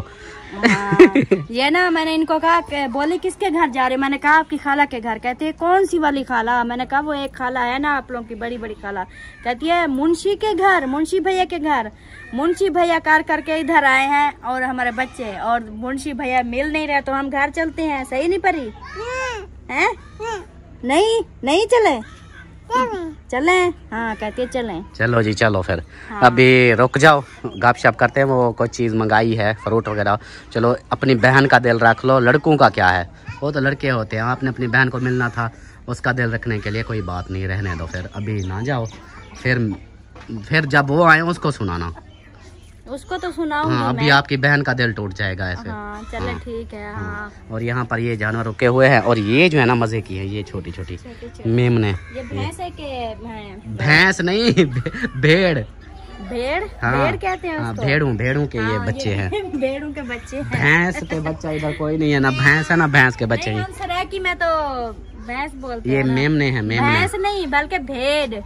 ये ना मैंने इनको कहा, बोले किसके घर जा रहे हो, मैंने कहा आपकी खाला के घर। कहते हैं कौन सी वाली खाला, मैंने कहा वो एक खाला है ना आप लोगों की बड़ी बड़ी खाला। कहती है मुंशी के घर, मुंशी भैया के घर। मुंशी भैया कार करके इधर आए हैं और हमारे बच्चे, और मुंशी भैया मिल नहीं रहे, तो हम घर चलते हैं। सही नहीं परी है? नहीं चले चले। हाँ कहती है चलें। चलो जी चलो फिर। हाँ। अभी रुक जाओ, गपशप करते हैं। वो कुछ चीज़ मंगाई है, फ्रूट वगैरह। चलो अपनी बहन का दिल रख लो, लड़कों का क्या है, वो तो लड़के होते हैं। आपने अपनी बहन को मिलना था, उसका दिल रखने के लिए कोई बात नहीं, रहने दो। फिर अभी ना जाओ, फिर जब वो आए उसको सुनाना। उसको तो सुनाऊंगी। हाँ, अभी आपकी बहन का दिल टूट जाएगा ऐसे। हाँ, चले ठीक है। हाँ। और यहाँ पर ये जानवर रुके हुए हैं और ये जो है ना मजे की है, ये छोटी छोटी मेमने। ये भैंस है के भैंस नहीं, भेड़। हाँ, भेड़ कहते हैं उसको। भेड़ों के ये बच्चे हैं। भेड़ों के बच्चे हैं। भैंस के बच्चा इधर कोई नहीं है, ना भैंस है ना भैंस के बच्चे हैं। कि मैं तो भैंस बोलती ये मेमने हैं, मेमने। भैंस नहीं बल्कि भेड़।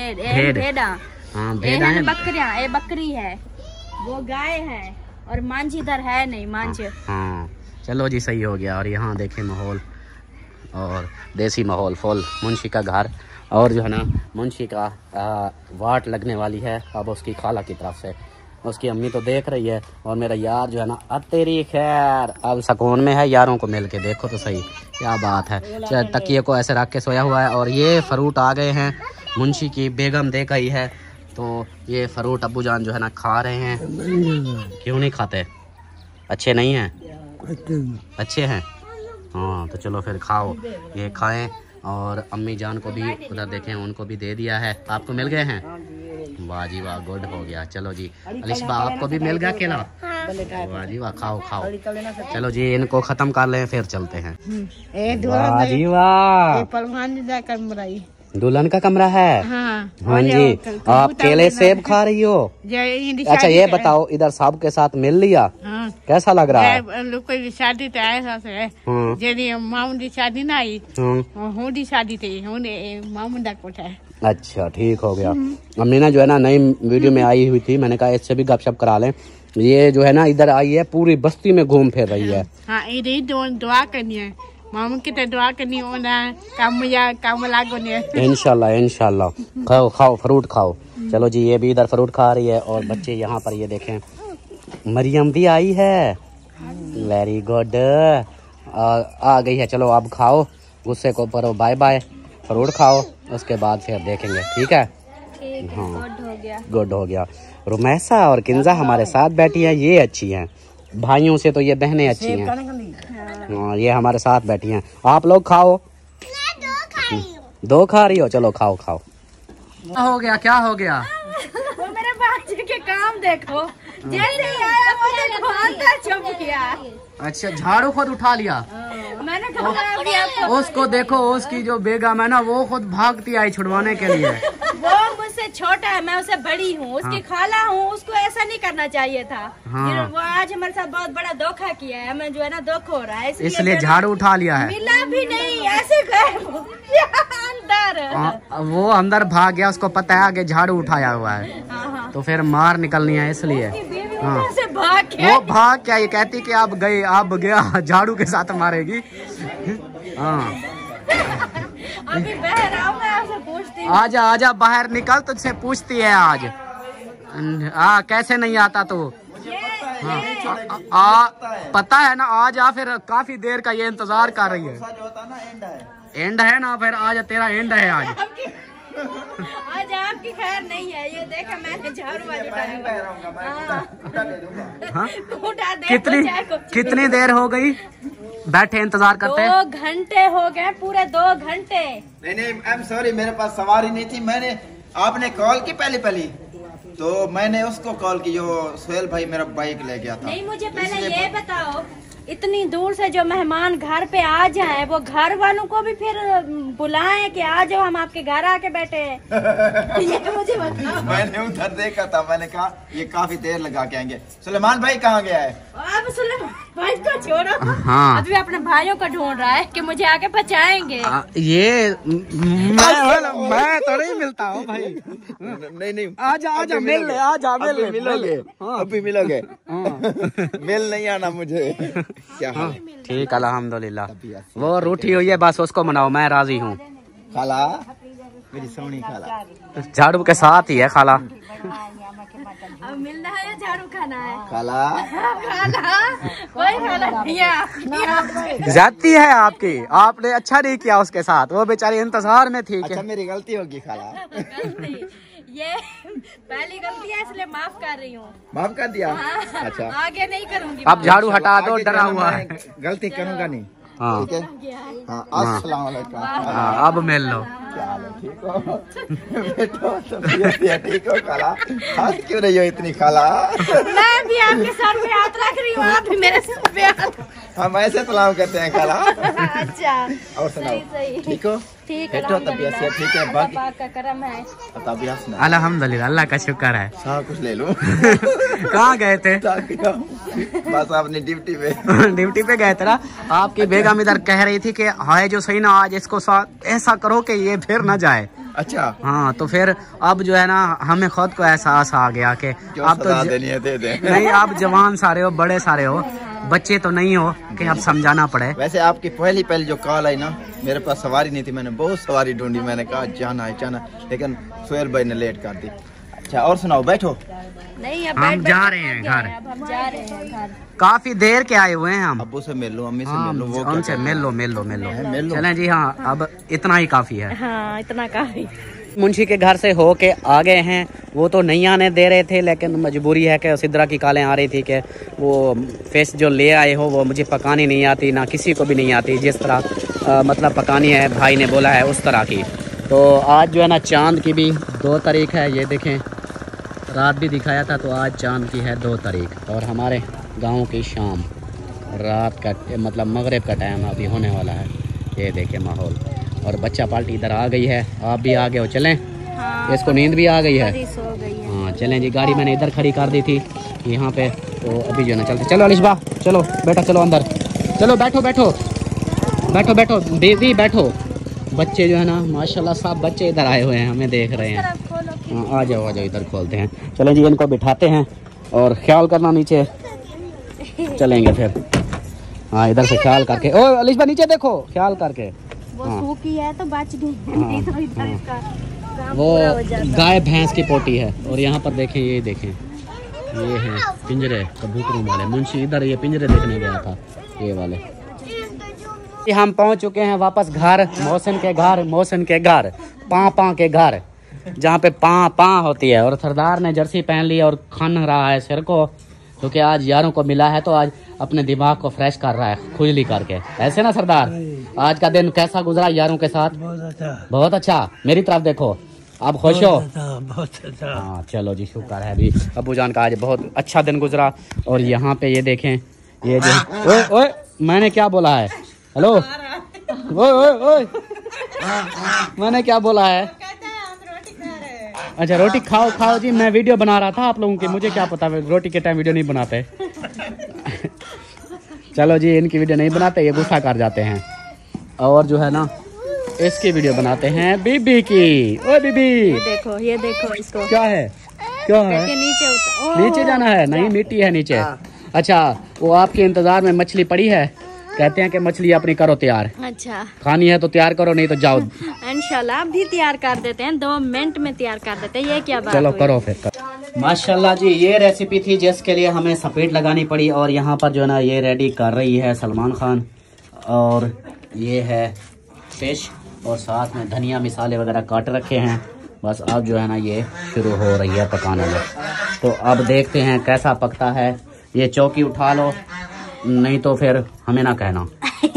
हाँ, भेड़ा बकरियाँ, ये बकरी है, वो गाय है, और मांझ इधर है नहीं, मांझ। हाँ चलो जी सही हो गया। और यहाँ देखे माहौल और देसी माहौल फुल। मुंशी का घर, और जो है ना मुंशी का वाट लगने वाली है अब उसकी खाला की तरफ से। उसकी अम्मी तो देख रही है और मेरा यार जो है ना तेरी खैर अब सुकून में है। यारों को मिल के देखो तो सही, क्या बात है। तकिए को ऐसे रख के सोया हुआ है। और ये फ्रूट आ गए हैं, मुंशी की बेगम दे गई है, तो ये फ्रूट अब्बू जान जो है ना खा रहे हैं। क्यों नहीं खाते, अच्छे नहीं हैं? अच्छे हैं। हाँ तो चलो फिर खाओ, ये खाएं। और अम्मी जान को भी उधर देखें, उनको भी दे दिया है। आपको मिल गए हैं? वाह जी वाह, गुड हो गया। चलो जी अलिशबा आपको भी मिल गया केला? वाह जी वाह, खाओ। चलो जी इनको खत्म कर लें, फिर चलते हैं। वाह जी वाह, दुल्हन का कमरा है। हाँ जी। आप केले सेब खा रही हो? अच्छा ये बताओ, इधर साहब के साथ मिल लिया? कैसा लग रहा है? शादी तो ऐसा है, मामू की शादी ना आई, हूँ शादी थी, मामू का कोठा है। अच्छा ठीक हो गया। अमीना जो है ना नई वीडियो में आई हुई थी, मैंने कहा इससे भी गपशप करा लें। ये जो है ना इधर आई है, पूरी बस्ती में घूम फिर रही है। हाँ इधर दुआ करनी है, मामू की तो दुआ करनी होना काम लागो नहीं। इंशाल्लाह इंशाल्लाह। खाओ खाओ फ्रूट खाओ। चलो जी, ये भी इधर फ्रूट खा रही है और बच्चे यहाँ पर ये देखें, मरियम भी आई है। वेरी गुड, आ गई है। चलो अब खाओ, गुस्से को करो बाय बाय, फ्रूट खाओ, उसके बाद फिर देखेंगे। ठीक है? हाँ गुड हो गया। रुमैसा और किंजा हमारे साथ बैठी हैं, ये अच्छी हैं। भाइयों से तो ये बहनें अच्छी हैं। हाँ ये हमारे साथ बैठी हैं। आप लोग खाओ। दो खा रही हो? चलो खाओ खाओ। क्या हो गया? क्या हो गया? वो मेरे बाजी के काम देखो, जैसे ही आया वो चुप किया। अच्छा झाड़ू खुद उठा लिया? मैंने कहा उसको देखो, उसकी जो बेगम है ना वो खुद भागती आई छुड़वाने के लिए। वो मुझसे छोटा है, मैं उससे बड़ी हूँ, उसकी खाला हूँ, उसको ऐसा नहीं करना चाहिए था। हाँ। वो आज हमारे साथ बहुत बड़ा धोखा किया है, हमें जो है ना दुख हो रहा है, इसलिए झाड़ू उठा लिया है। मिला भी नहीं, ऐसे अंदर वो अंदर भाग गया, उसको पता है आगे झाड़ू उठाया हुआ है। हाँ। तो फिर मार निकलनी है इसलिए। हाँ। से भाग के वो भाग क्या, ये कहती कि आप गए, आप गया, झाड़ू के साथ मारेगी। हाँ अभी बाहर आओ, मैं आपसे पूछती हूँ। आजा आजा बाहर निकल, तुझसे पूछती है आज। कैसे नहीं आता तो? पता है ना, आज आ, फिर काफी देर का ये इंतजार कर रही है। एंड है ना, फिर आज तेरा एंड है आज। आज आपकी खैर नहीं है, ये देखा मैंने झाड़ू कितनी देर हो गई बैठे इंतजार करते? 2 घंटे हो गए, पूरे 2 घंटे। नहीं आई एम सॉरी, मेरे पास सवारी नहीं थी। मैंने आपने कॉल की पहली तो मैंने उसको कॉल की, जो सोहेल भाई मेरा बाइक ले गया था। नहीं मुझे पहले ये बताओ, इतनी दूर से जो मेहमान घर पे आ जाए, वो घर वालों को भी फिर बुलाएं कि आ जाओ, हम आपके घर आके बैठे हैं। ये मुझे बताओ। मैंने उधर देखा था, मैंने कहा ये काफी देर लगा के आएंगे। सुलेमान भाई कहाँ गया है? अब सुलेमान भाई को छोड़ो। हाँ। अभी अपने भाइयों को ढूंढ रहा है कि मुझे आके बचाएंगे। ये मैं तो नहीं मिलता हूँ भाई। नहीं आजा मिल ले, आजा मिलोगे। अभी मिलोगे। मिल नहीं आना मुझे। क्या हाल? ठीक अल्हम्दुलिल्लाह। वो रूठी हुई है, बस उसको मनाओ, मैं राजी हूँ। खाला मेरी सोनी खाला झाड़ू के साथ ही है खाला। अब मिलना है या झाड़ू खाना है? खाला कोई खाना नहीं है। जाती है आपकी, आपने अच्छा नहीं किया उसके साथ, वो बेचारी इंतजार में थी। अच्छा मेरी गलती होगी खाला। ये पहली गलती है, इसलिए माफ कर रही हूँ। माफ कर दिया? हाँ, अच्छा आगे नहीं करूँगी। अब झाड़ू हटा दो, डरा हुआ है। गलती करूँगा नहीं। हाँ ठीक है। हाँ अस्सलाम वालेकुम। हाँ अब मिल लो। क्या हाल है? ठीक हो? बैठो, ठीक हो खाला? हंस क्यों रही हो इतनी खाला? मैं भी आपके सर पे हाथ रख रही हूँ, आप भी मेरे सर पे हाथ। हम ऐसे सलाम करते हैं खाला। अच्छा और सुनाओ, सही। ठीक हो? ठीक है, तबीयत से ठीक है? बाकी का करम है। तबीयत अल्हम्दुलिल्लाह, अल्लाह का शुक्र है। हाँ कुछ ले लो। कहाँ गए थे? बस आपने ड्यूटी पे ड्यूटी पे गए थे ना। आपकी बेगम इधर कह रही थी कि हाय जो सही ना, आज इसको साथ ऐसा करो कि ये फिर ना जाए। अच्छा हाँ, तो फिर अब जो है ना हमें खुद को एहसास आ गया कि अब तो देनी है दे दे। नहीं, आप जवान सारे हो, बड़े सारे हो, बच्चे तो नहीं हो कि अब समझाना पड़े। वैसे आपकी पहली जो कॉल आई ना, मेरे पास सवारी नहीं थी, मैंने बहुत सवारी ढूंढी, मैंने कहा जाना है, लेकिन सोहेल भाई ने लेट कर दी। अच्छा और सुनाओ, बैठो। नहीं अब हम जा रहे हैं घर, हम जा रहे हैं घर। काफी देर के आए हुए हैं हम। अब्बू से मिल लो, अम्मी से हाँ, मिल लो, वो उनसे मिल लो। मिल लो। चलें जी, हाँ अब इतना ही काफी है। हाँ इतना काफी। मुंशी के घर से हो के आ गए हैं, वो तो नहीं आने दे रहे थे, लेकिन मजबूरी है कि सिद्रा की कालें आ रही थी कि वो फिश जो ले आए हो वो मुझे पकानी नहीं आती, ना किसी को भी नहीं आती, जिस तरह मतलब पकानी है भाई ने बोला है उस तरह की। तो आज जो है ना चांद की भी 2 तारीख है, ये देखें, रात भी दिखाया था, तो आज चांद की है 2 तारीख और हमारे गाँव की शाम, रात का मतलब मगरिब का टाइम अभी होने वाला है। ये देखें माहौल, और बच्चा पार्टी इधर आ गई है, आप भी आ गए हो, चलें? हाँ, इसको नींद भी आ गई है। सो गई है। हाँ चलें जी, गाड़ी मैंने इधर खड़ी कर दी थी यहाँ पे, तो अभी जो है ना चलते। चलो अलिशबा चलो बेटा, चलो अंदर, चलो बैठो बैठो बैठो बैठो दीदी बैठो। बच्चे जो है ना माशाल्लाह सब बच्चे इधर आए हुए हैं, हमें देख रहे हैं। हाँ आ जाओ इधर खोलते हैं। चलें जी, इनको बिठाते हैं और ख्याल करना नीचे चलेंगे फिर। हाँ इधर से ख्याल करके, ओ अलिशबा नीचे देखो ख्याल करके। वो सूखी है तो बच गई, नहीं तो इधर इसका काम वो पूरा हो जाता। गाय भैंस की पोटी है। और यहाँ पर देखें, ये देखें, ये हैं पिंजरे कबूतरों वाले। मुंशी इधर ये पिंजरे देखने गया था, ये वाले। हम पहुँच चुके हैं वापस घर, मौसम के घर, मौसम के घर, पाँ के घर, जहाँ पे पाँ होती है। और सरदार ने जर्सी पहन ली और खन रहा है सिर को, क्योंकि आज यारों को मिला है तो आज अपने दिमाग को फ्रेश कर रहा है खुजली करके। ऐसे ना सरदार, आज का दिन कैसा गुजरा यारों के साथ? बहुत अच्छा। मेरी तरफ देखो, आप खुश हो? बहुत अच्छा। हाँ चलो जी, शुक्र है भी अबू जान का आज बहुत अच्छा दिन गुजरा। और यहाँ पे ये देखें, ये जो ओए ओए मैंने क्या बोला है? हेलो ओए ओए ओए मैंने क्या बोला है? अच्छा रोटी खाओ खाओ जी, मैं वीडियो बना रहा था आप लोगों की, मुझे क्या पता रोटी के टाइम वीडियो नहीं बनाते। चलो जी, इनकी वीडियो नहीं बनाते, ये गुस्सा कर जाते हैं। और जो है ना इसकी वीडियो बनाते हैं बीबी की। ओ बीबी ये देखो इसको, क्या है, क्या है? नीचे जाना है? नहीं मिट्टी है नीचे। अच्छा वो आपके इंतजार में मछली पड़ी है, कहते हैं कि मछली अपनी करो तैयार। अच्छा खानी है तो तैयार करो, नहीं तो जाओ। इंशाल्लाह आप भी तैयार कर देते हैं, 2 मिनट में तैयार कर देते हैं। ये क्या बात चलो हुई? करो फिर। माशाल्लाह जी, ये रेसिपी थी जिसके लिए हमें सपेट लगानी पड़ी। और यहाँ पर जो है ना ये रेडी कर रही है सलमान खान। और ये है फिश और साथ में धनिया मिसाले वगैरह काट रखे हैं। बस अब जो है ना ये शुरू हो रही है पकाने में। तो अब देखते हैं कैसा पकता है। ये चौकी उठा लो, नहीं तो फिर हमें ना कहना।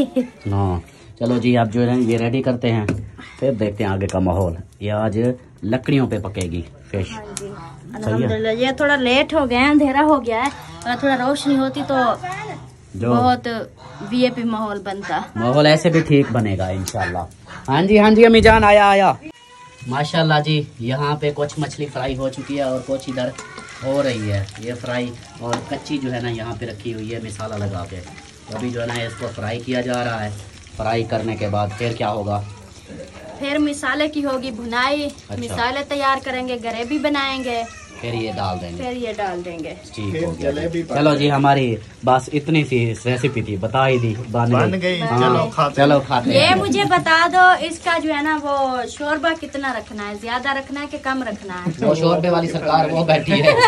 हाँ चलो जी, अब जो है ये रेडी करते हैं, फिर देखते हैं आगे का माहौल। ये आज लकड़ियों पे पकेगी फिश। अल्हम्दुलिल्लाह, ये थोड़ा लेट हो गया है, अंधेरा हो गया है। अगर थोड़ा रोशनी होती तो जो बहुत वीआईपी माहौल बनता। माहौल ऐसे भी ठीक बनेगा इंशाल्लाह। हाँ जी अम्मी जान, आया। माशाल्लाह जी, यहाँ पे कुछ मछली फ्राई हो चुकी है और कुछ इधर हो रही है ये फ्राई। और कच्ची जो है ना यहाँ पे रखी हुई है मसाला लगा के। अभी जो है ना इसको फ्राई किया जा रहा है। फ्राई करने के बाद फिर क्या होगा? फिर मिसाले की होगी भुनाई। अच्छा। मिसाले तैयार करेंगे, ग्रेवी बनाएंगे, फिर ये डाल देंगे। ठीक हो गया। चलो जी, हमारी बस इतनी सी रेसिपी थी, बता ही दी, बन गई। हाँ, चलो खाते ये हैं। मुझे बता दो, इसका जो है ना वो शोरबा कितना रखना है? ज्यादा रखना है कि कम रखना है? वो शोरबे वाली सरकार वो बैठी है,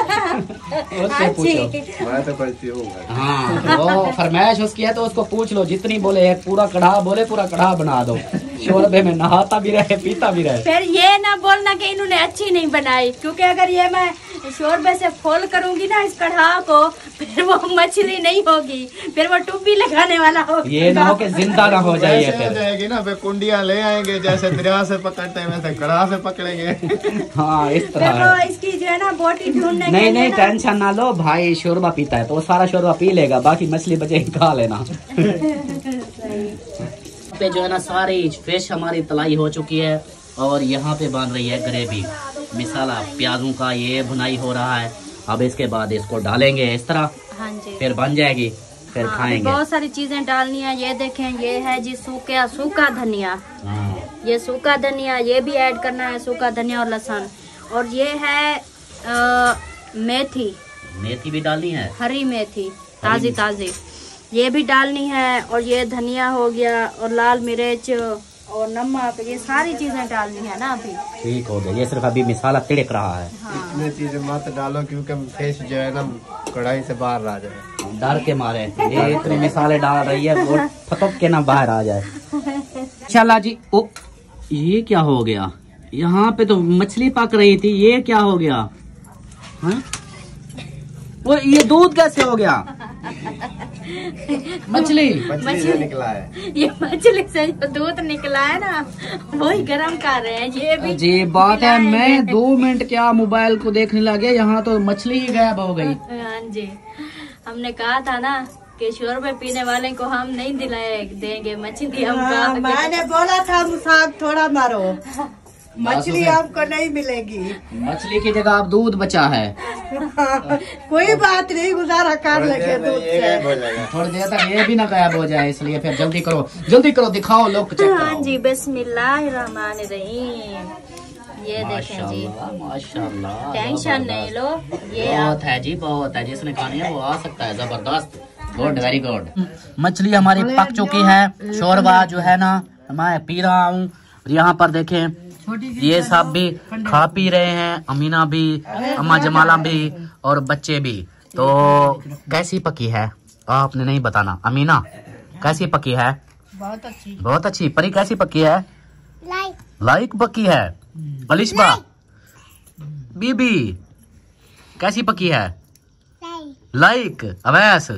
उससे पूछो। मैं तो करती हूँ। हाँ वो फरमाइश उसकी है तो उसको पूछ लो, जितनी बोले एक पूरा कढ़ा बोले, पूरा कढ़ा बना दो। शोरबे में नहाता भी रहे पीता भी रहे। फिर ये ना बोलना कि इन्होंने अच्छी नहीं बनाई, क्योंकि अगर ये मैं शोरबे से फुल करूंगी ना इस कढ़ा को, फिर वो मछली नहीं होगी, फिर वो टुब्बी लगाने वाला होगा। ये ना हो कि जिंदा ना हो जाए ऐसे हो फिर। जाएगी ना, फिर कुंडियां ले आएंगे, जैसे दरिया से पकड़ते हैं वैसे कड़ा से पकड़ेंगे। हाँ इस फिर तरह वो है। इसकी जो है ना बोटी ढूंढने के नहीं लिए ना- टेंशन ना लो भाई, शोरबा पीता है तो वो सारा शोरबा पी लेगा, बाकी मछली बचे खा लेना। पे जो है ना सारी फिश हमारी तलाई हो चुकी है और यहाँ पे बन रही है ग्रेवी, मिसाला प्याजों का ये भुनाई हो रहा है। अब इसके बाद इसको डालेंगे इस तरह, हाँ जी, फिर बन जाएगी, फिर हाँ, खाएंगे। बहुत सारी चीजें डालनी है। ये देखें, ये है जी सूखा धनिया, हाँ, ये सूखा धनिया, ये भी ऐड करना है, सूखा धनिया और लहसुन। और ये है मेथी, मेथी भी डालनी है, हरी मेथी ताजी, ये भी डालनी है। और ये धनिया हो गया, और लाल मिर्च और नमक, ये सारी चीजें डालनी है ना अभी। ठीक हो गया। ये सिर्फ अभी मिसाला तिड़क रहा है। इतनी चीजें मत डालो क्योंकि फिश जो है ना कढ़ाई से बाहर आ जाए। डर के मारे ये इतने मिसाले डाल रही है, वो फटक के ना बाहर आ जाए। इंशाल्लाह जी। ओ ये क्या हो गया? यहाँ पे तो मछली पक रही थी, ये क्या हो गया? हाँ? वो ये दूध कैसे हो गया? मछली से निकला है। ये मछली से जो दूध निकला है ना, वही गरम कर रहे हैं। ये भी जी बात है, मैं 2 मिनट क्या मोबाइल को देखने लगे, यहाँ तो मछली ही गायब हो गई। हाँ जी, हमने कहा था ना कि शोरबे पीने वाले को हम नहीं दिलाए देंगे मछली हम मैंने बोला था मुसाक थोड़ा मारो, मछली आपको नहीं मिलेगी। मछली की जगह आप दूध बचा है। कोई बात नहीं, गुजारा कर लेंगे दूध से। थोड़ी देर तक ये भी ना गायब हो जाए, इसलिए फिर जल्दी करो दिखाओ लोग चेक हाँ जी, बिस्मिल्लाहिर्रहमानिर्रहीम। ये देखें जी, माशाल्लाह, टेंशन नहीं लो, ये बहुत है जी, बहुत है। जिसने खानी है वो आ सकता है, जबरदस्त, गुड, वेरी गुड। मछली हमारी पक चुकी है, शोरबा जो है ना मैं पी रहा हूँ। यहाँ पर देखें ये सब भी खा पी रहे हैं, अमीना भी, अम्मा जमाला भी और बच्चे भी। तो कैसी पकी है आपने नहीं बताना। अमीना कैसी पकी है? बहुत अच्छी, बहुत अच्छी। परी कैसी पकी है? लाइक पकी है। अलिशबा बीबी कैसी पकी है? लाइक। अवैस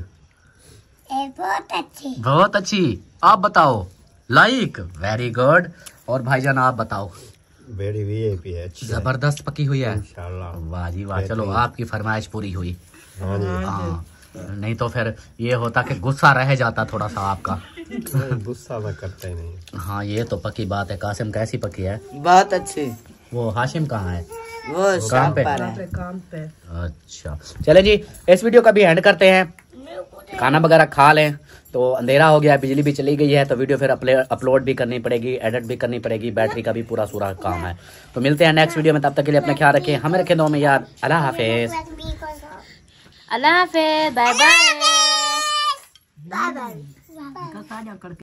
बहुत अच्छी। आप बताओ। Like, very good. और भाईजान आप बताओ। वेरी वीआईपी है, अच्छी जबरदस्त पकी हुई है इंशाल्लाह। वाह जी वाह, चलो आपकी फरमाइश पूरी हुई। हाँ, नहीं तो फिर ये होता कि गुस्सा रह जाता थोड़ा सा आपका। गुस्सा मैं करता ही नहीं। हाँ ये तो पक्की बात है। कासिम कैसी पकी है? बहुत अच्छी। वो हाशिम कहाँ है? वो काम पे। काम पे। अच्छा चले जी, इस वीडियो का भी एंड करते हैं। खाना वगैरह खा लें, तो अंधेरा हो गया, बिजली भी चली गई है, तो वीडियो फिर अपलोड भी करनी पड़ेगी, एडिट भी करनी पड़ेगी, बैटरी का भी पूरा काम है। तो मिलते हैं नेक्स्ट वीडियो में, तब तक के लिए अपना ख्याल रखें, हमें रखें दो में यार। अल्लाह हाफिज। अल्लाह हाफिज, बाय बाय।